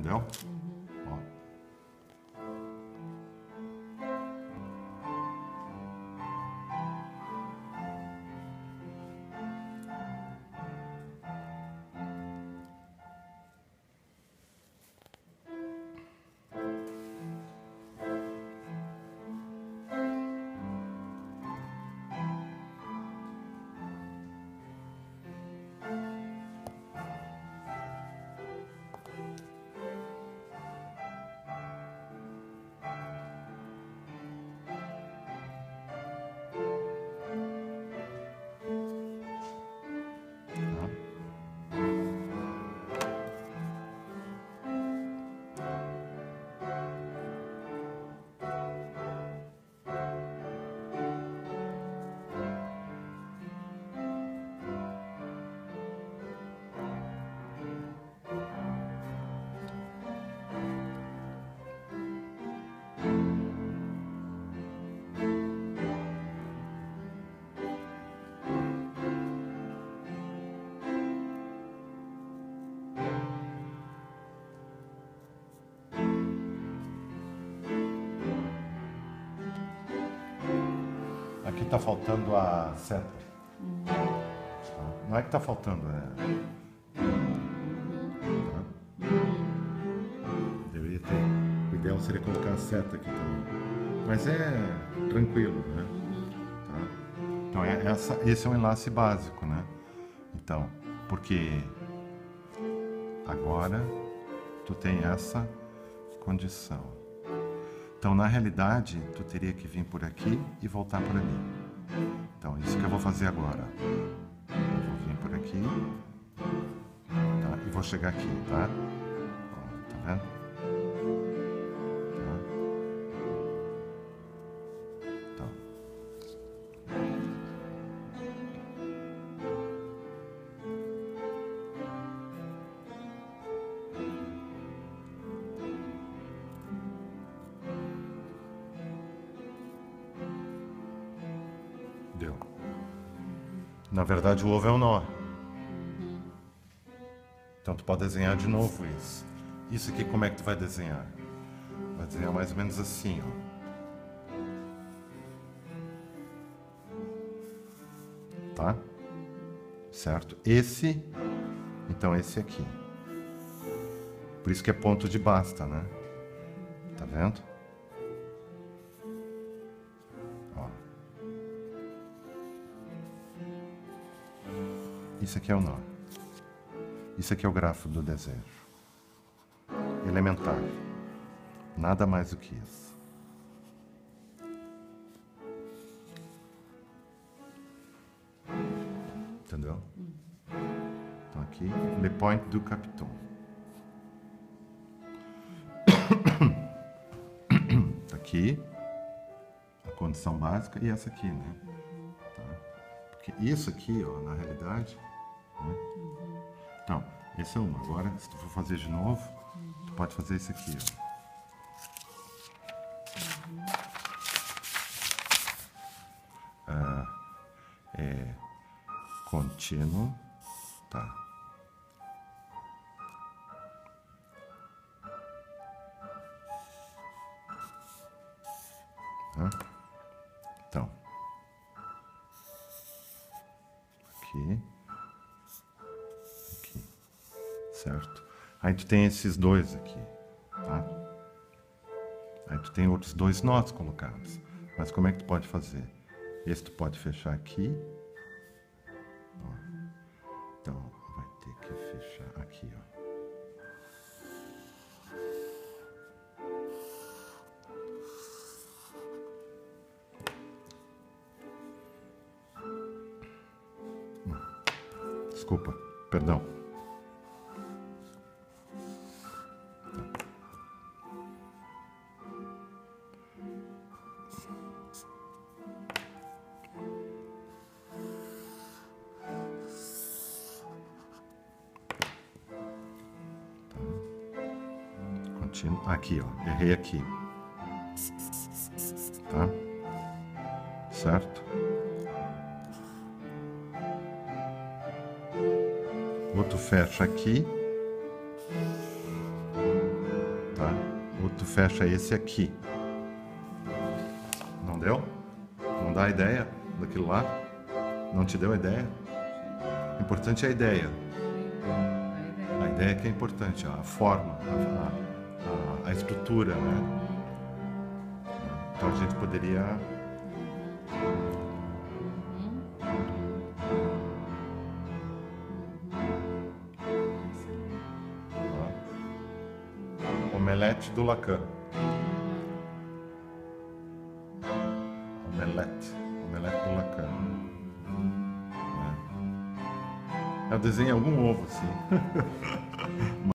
entendeu? Ó. Aqui tá faltando a seta. Não é que tá faltando, deveria ter. O ideal seria colocar a seta aqui também. Mas é tranquilo, né? Tá? Então esse é um enlace básico, né? Então, porque agora tu tem essa condição. Então, na realidade, tu teria que vir por aqui e voltar por ali. Então, isso que eu vou fazer agora. Eu vou vir por aqui, tá? E vou chegar aqui, tá? Ó, tá vendo? Tá? Então. Deu. Na verdade, o ovo é um nó. Então, tu pode desenhar de novo isso. Isso aqui, como é que tu vai desenhar? Vai desenhar mais ou menos assim, ó. Tá? Certo? Então esse aqui. Por isso que é ponto de basta, né? Tá vendo? Ó. Isso aqui é o nó. Isso aqui é o grafo do desejo. Elementar. Nada mais do que isso. Entendeu? Então aqui, le point du capitão. Aqui, a condição básica e essa aqui, né? Tá? Porque isso aqui, ó, na realidade... Né? Então, esse é uma. Agora, se tu for fazer de novo, tu pode fazer isso aqui, ó. Contínuo, tá? Então, aqui, certo? Aí tu tem esses dois aqui, tá? Aí tu tem outros dois nós colocados. Mas como é que tu pode fazer? Esse tu pode fechar aqui. Então, vai ter que fechar aqui, ó. Desculpa, perdão. Aqui, ó, errei aqui, tá? Certo? Outro fecha aqui tu fecha esse aqui. Não deu? Não dá a ideia daquilo lá? Não te deu a ideia? O importante é a ideia. A ideia que é importante, a forma, a estrutura, né? Então a gente poderia... Omelete do Lacan. Omelete do Lacan. É. Eu desenho algum ovo, assim.